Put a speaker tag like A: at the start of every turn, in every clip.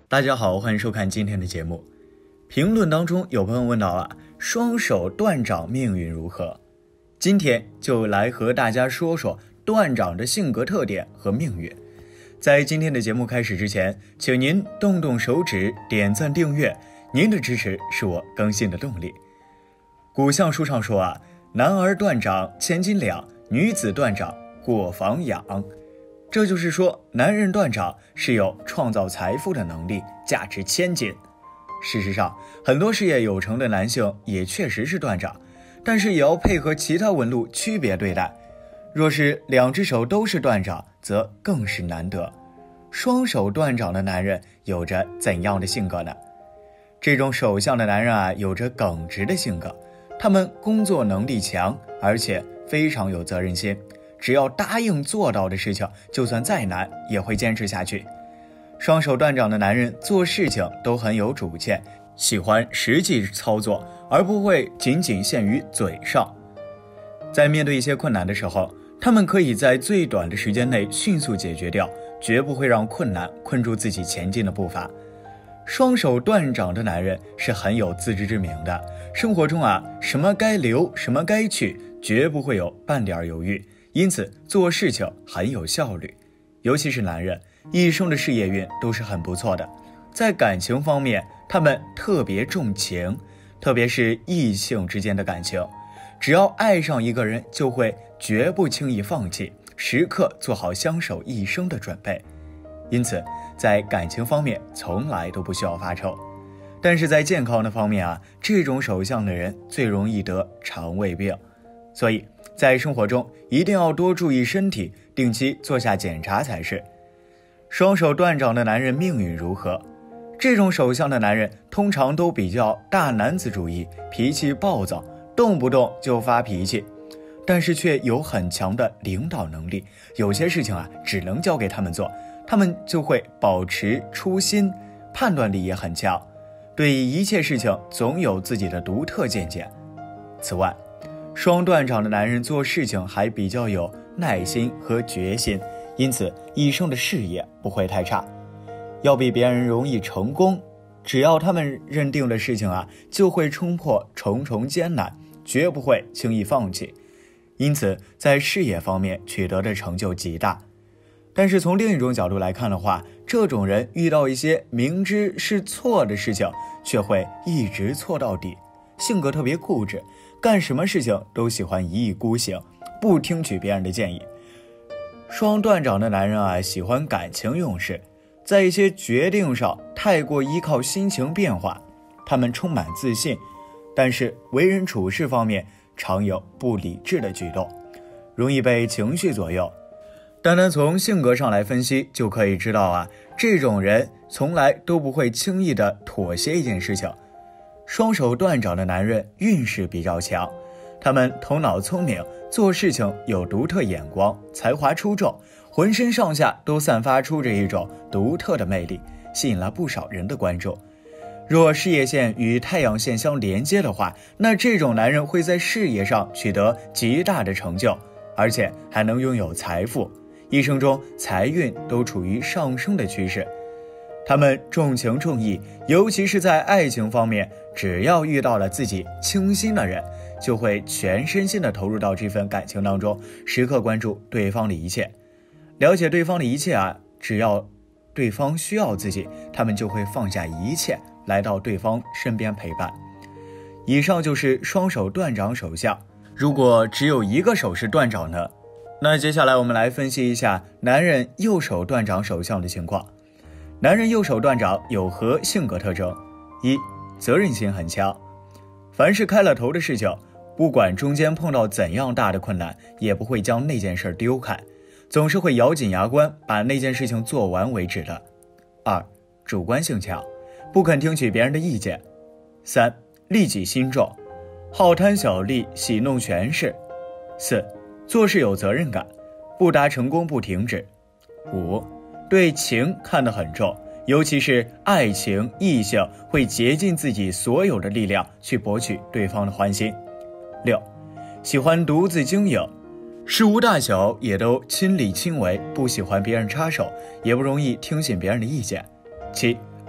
A: 大家好，欢迎收看今天的节目。评论当中有朋友问到双手断掌命运如何？今天就来和大家说说断掌的性格特点和命运。在今天的节目开始之前，请您动动手指点赞订阅，您的支持是我更新的动力。古相书上说男儿断掌千斤两，女子断掌过房养。这就是说，男人断掌是有创造财富的能力，价值千金。事实上，很多事业有成的男性也确实是断掌，但是也要配合其他纹路区别对待。若是两只手都是断掌，则更是难得。双手断掌的男人有着怎样的性格呢？这种手相的男人有着耿直的性格，他们工作能力强，而且非常有责任心。只要答应做到的事情，就算再难也会坚持下去。双手断掌的男人做事情都很有主见，喜欢实际操作，而不会仅仅限于嘴上。在面对一些困难的时候，他们可以在最短的时间内迅速解决掉，绝不会让困难困住自己前进的步伐。双手断掌的男人是很有自知之明的，生活中什么该留，什么该去，绝不会有半点犹豫，因此做事情很有效率。尤其是男人，一生的事业运都是很不错的。在感情方面，他们特别重情，特别是异性之间的感情，只要爱上一个人，就会绝不轻易放弃，时刻做好相守一生的准备。因此在感情方面从来都不需要发愁。但是在健康的方面这种手相的人最容易得肠胃病，所以在生活中一定要多注意身体，定期做下检查才是。双手断掌的男人命运如何？这种手相的男人通常都比较大男子主义，脾气暴躁，动不动就发脾气，但是却有很强的领导能力。有些事情只能交给他们做，他们就会保持初心，判断力也很强，对一切事情总有自己的独特见解。此外，双断掌的男人做事情还比较有耐心和决心，因此一生的事业不会太差，要比别人容易成功。只要他们认定的事情就会冲破重重艰难，绝不会轻易放弃，因此在事业方面取得的成就极大。但是从另一种角度来看的话，这种人遇到一些明知是错的事情，却会一直错到底，性格特别固执，干什么事情都喜欢一意孤行，不听取别人的建议。双断掌的男人喜欢感情用事，在一些决定上太过依靠心情变化，他们充满自信，但是为人处事方面常有不理智的举动，容易被情绪左右。单单从性格上来分析，就可以知道这种人从来都不会轻易的妥协一件事情。双手断掌的男人运势比较强，他们头脑聪明，做事情有独特眼光，才华出众，浑身上下都散发出着一种独特的魅力，吸引了不少人的关注。若事业线与太阳线相连接的话，那这种男人会在事业上取得极大的成就，而且还能拥有财富，一生中财运都处于上升的趋势。他们重情重义，尤其是在爱情方面，只要遇到了自己倾心的人，就会全身心地投入到这份感情当中，时刻关注对方的一切，了解对方的一切只要对方需要自己，他们就会放下一切来到对方身边陪伴。以上就是双手断掌手相。如果只有一个手是断掌呢？那接下来我们来分析一下男人右手断掌手相的情况。男人右手断掌有何性格特征？一、责任心很强，凡是开了头的事情，不管中间碰到怎样大的困难，也不会将那件事丢开，总是会咬紧牙关把那件事情做完为止的。二、主观性强，不肯听取别人的意见。三、利己心重，好贪小利，喜怒权势。四、做事有责任感，不达成功不停止。五、对情看得很重，尤其是爱情异性，会竭尽自己所有的力量去博取对方的欢心。六、喜欢独自经营，事无大小也都亲力亲为，不喜欢别人插手，也不容易听信别人的意见。七、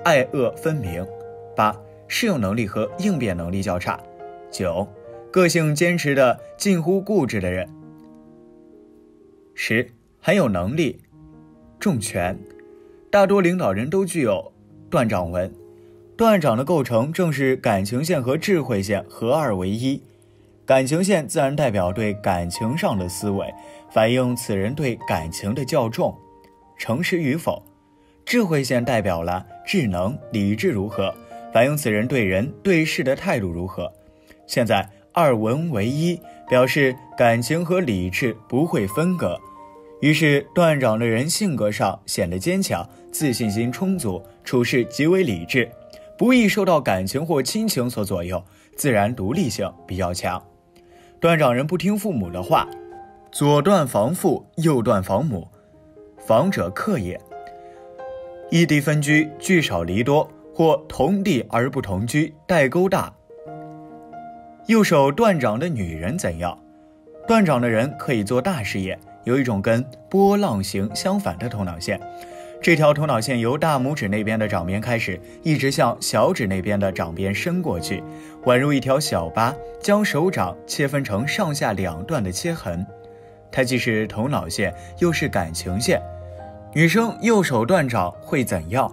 A: 爱恶分明。8、适应能力和应变能力较差。9、个性坚持的近乎固执的人。10、很有能力，重权。大多领导人都具有断掌纹。断掌的构成正是感情线和智慧线合二为一。感情线自然代表对感情上的思维，反映此人对感情的较重、诚实与否。智慧线代表了智能、理智如何，反映此人对人对事的态度如何。现在二文为一，表示感情和理智不会分割。于是断掌的人性格上显得坚强，自信心充足，处事极为理智，不易受到感情或亲情所左右，自然独立性比较强。断掌人不听父母的话，左断防父，右断防母，防者克也。异地分居，聚少离多，或同地而不同居，代沟大。右手断掌的女人怎样？断掌的人可以做大事业，有一种跟波浪形相反的头脑线。这条头脑线由大拇指那边的掌边开始，一直向小指那边的掌边伸过去，宛如一条小疤，将手掌切分成上下两段的切痕。它既是头脑线，又是感情线。女生右手断掌会怎样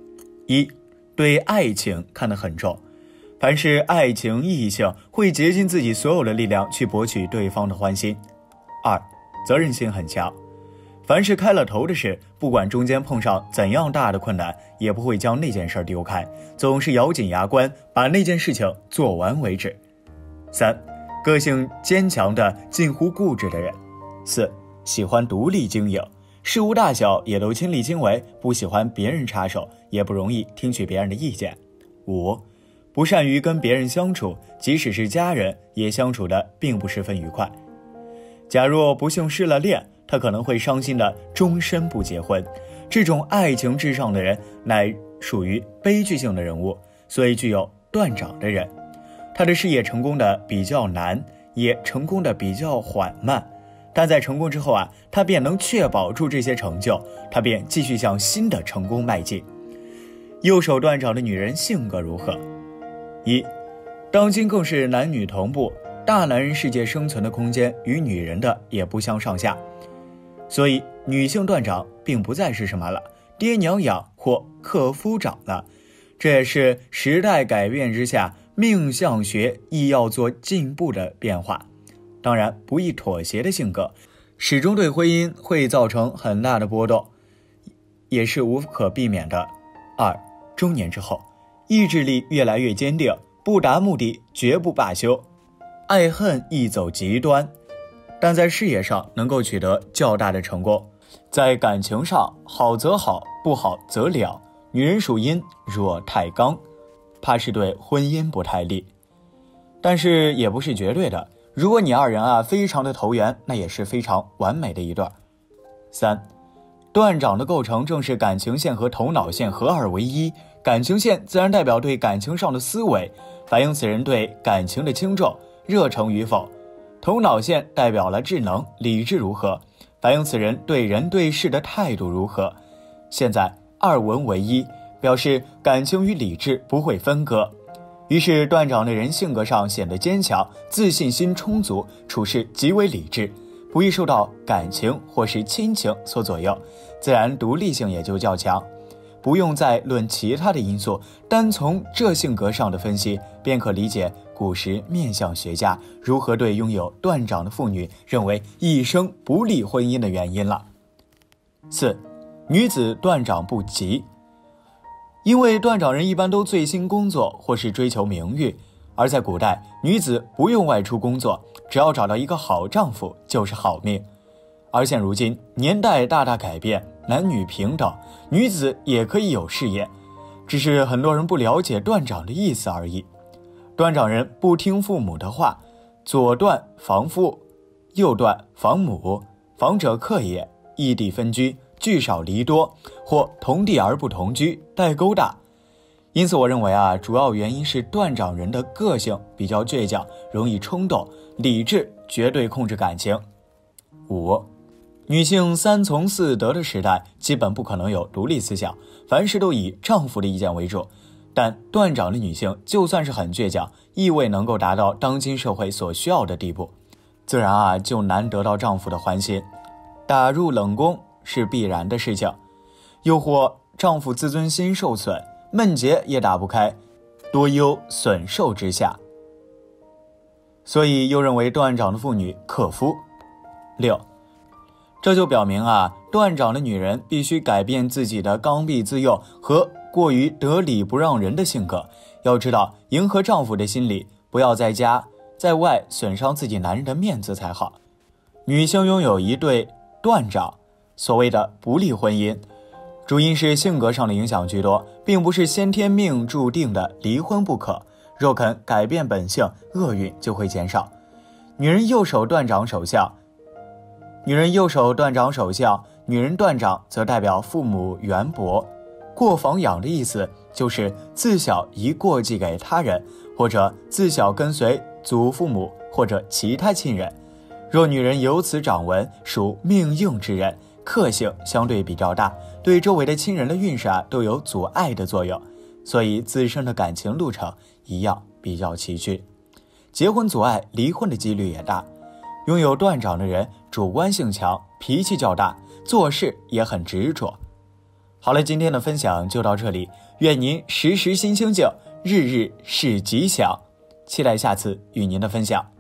A: ？1、对爱情看得很重，凡是爱情异性会竭尽自己所有的力量去博取对方的欢心。2、责任心很强，凡是开了头的事，不管中间碰上怎样大的困难，也不会将那件事丢开，总是咬紧牙关把那件事情做完为止。3、个性坚强的近乎固执的人。4、喜欢独立经营，事无大小也都亲力亲为，不喜欢别人插手，也不容易听取别人的意见。5、不善于跟别人相处，即使是家人也相处的并不十分愉快。假若不幸失了恋，他可能会伤心的终身不结婚。这种爱情至上的人乃属于悲剧性的人物，所以具有断掌的人，他的事业成功的比较难，也成功的比较缓慢。但在成功之后他便能确保住这些成就，他便继续向新的成功迈进。右手断掌的女人性格如何？1、当今更是男女同步，大男人世界生存的空间与女人的也不相上下，所以女性断掌并不再是什么了，爹娘养或克夫长了。这也是时代改变之下命相学亦要做进步的变化。当然不易妥协的性格始终对婚姻会造成很大的波动，也是无可避免的。2、中年之后意志力越来越坚定，不达目的绝不罢休，爱恨易走极端，但在事业上能够取得较大的成功。在感情上好则好，不好则了。女人属阴，若太刚，怕是对婚姻不太利，但是也不是绝对的。如果你二人非常的投缘，那也是非常完美的一对。3、断掌的构成正是感情线和头脑线合二为一。感情线自然代表对感情上的思维，反映此人对感情的轻重、热诚与否。头脑线代表了智能、理智如何，反映此人对人对事的态度如何。现在二文为一，表示感情与理智不会分割。于是断掌的人性格上显得坚强，自信心充足，处事极为理智，不易受到感情或是亲情所左右，自然独立性也就较强。不用再论其他的因素，单从这性格上的分析，便可理解古时面相学家如何对拥有断掌的妇女认为一生不利婚姻的原因了。4、女子断掌不吉。因为断掌人一般都醉心工作或是追求名誉，而在古代女子不用外出工作，只要找到一个好丈夫就是好命。而现如今年代大大改变，男女平等，女子也可以有事业，只是很多人不了解断掌的意思而已。断掌人不听父母的话，左断防父，右断防母，防者克也，异地分居，聚少离多，或同地而不同居，代沟大。因此我认为主要原因是断掌人的个性比较倔强，容易冲动，理智绝对控制感情。5、 女性三从四德的时代，基本不可能有独立思想，凡事都以丈夫的意见为主。但断掌的女性就算是很倔强，亦未能够达到当今社会所需要的地步，自然就难得到丈夫的欢心。打入冷宫是必然的事情，又或丈夫自尊心受损，闷结也打不开，多忧损寿之下。所以又认为断掌的妇女克夫。6，这就表明断掌的女人必须改变自己的刚愎自用和过于得理不让人的性格，要知道迎合丈夫的心理，不要在家在外损伤自己男人的面子才好。女性拥有一对断掌，所谓的不利婚姻，主因是性格上的影响居多，并不是先天命注定的离婚不可。若肯改变本性，厄运就会减少。女人右手断掌手相，女人断掌则代表父母缘薄。过房养的意思就是自小遗过继给他人，或者自小跟随祖父母或者其他亲人。若女人有此掌纹，属命硬之人，克性相对比较大，对周围的亲人的运势都有阻碍的作用，所以自身的感情路程一样比较崎岖，结婚阻碍，离婚的几率也大。拥有断掌的人主观性强，脾气较大，做事也很执着。好了，今天的分享就到这里，愿您时时心清静，日日是吉祥，期待下次与您的分享。